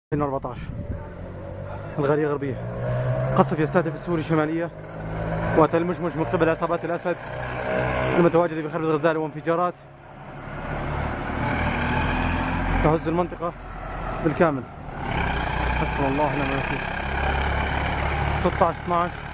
2014 الغالية غربية. قصف يستهدف السوري الشمالية وتل مشمش من قبل عصابات الأسد المتواجدة بخرب الغزالة وانفجارات تهز المنطقة بالكامل. حسبنا الله ونعم الوكيل. 16/12